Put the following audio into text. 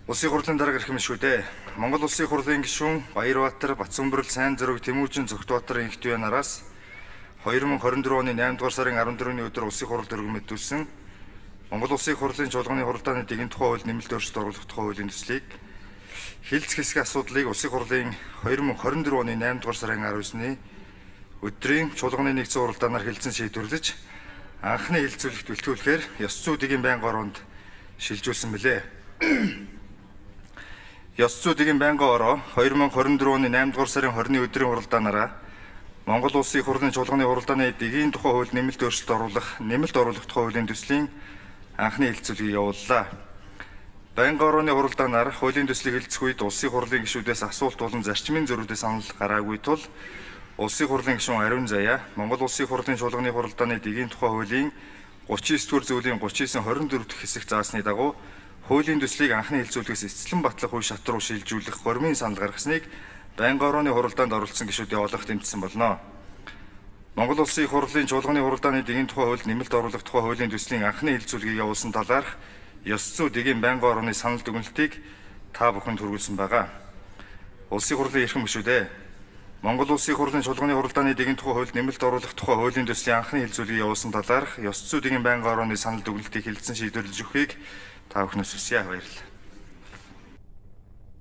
Улсын хурлын дарга ирэх юм шүү дээ. Монгол Улсын хурлын гишүүн Баярбаатар, Бацанбөрөл, Сайн Зүрэг, Тэмүүжин, Зөвхтбаатарын инхтвэ нараас 2024 оны 8 дугаар сарын 14-ний өдөр Улсын хуралд өргөмөдүүлсэн Монгол Улсын хурлын чуулганы хуралдааны дээгүүр тухай хууль нэмэлт өөрчлөлт оруулах тухай хуулийн төслийг хэлц хэсэг асуудлыг Улсын хурлын 2024 оны 8 дугаар сарын 19-ний өдрийн чуулганы нэгдсэн хуралдаанаар хэлэлцэн шийдвэрлэж анхны хэлэлцүүлэгт бэлтгүүлэхээр ёс зүйн байнгын ороонд шилжүүлсэн билээ. Ёс зүйн байнгын ороо 2024 оны 8 дугаар сарын 20-ны өдрийн хуралдаанаараа Монгол Улсын хурлын чуулганы хуралдааны дэгийн тухай хууль нэмэлт өөрчлөлт оруулах тухай хуулийн төслийн анхны хэлэлцүүлгийг явууллаа. Байнгын орооны хуралдаанаар хуулийн төслийг хэлэлцэх үед Улсын хурлын гишүүдээс асуулт болон зарчмын зөрүүдээс санал гараагүй тул Улсын хурлын гишүүн Ариун Заяа Монгол Улсын хурлын чуулганы хуралдааны дэгийн тухай хуулийн 39-р зүйлийн 39-24 дахь хэсэг заасны дагуу хуулийн төслийг анхны хэлэлцүүлгээс эцэслэн батлах үе шат руу шилжүүлэх гормын санал гаргасныг байнгын орооны хуралдаанд оролцсон гишүүдийн олонх тэмцсэн болно. Монгол Улсын хурлын чуулганы хуралдааны дэгийн тухай хууль нэмэлт оруулах тухай хуулийн төслийн анхны хэлэлцүүлгийг явуулсан талаарх ёс зүйн байнгын орооны санал дүгнэлтийг та бүхэнд хүргүүлсэн байгаа. Улсын хурлын эрхэм гишүүдээ Монгол Улсын хурлын чуулганы хуралдааны дэгийн тухай хууль нэмэлт оруулах тухай хуулийн төслийн анхны хэлэлцүүлгийг явуулсан талаарх ёс зүйн байнгын орооны санал дүгнэлтийг хэлэлцэн шийдвэрлэж өгөхийг та бүхнээс хүсье. Баярлалаа.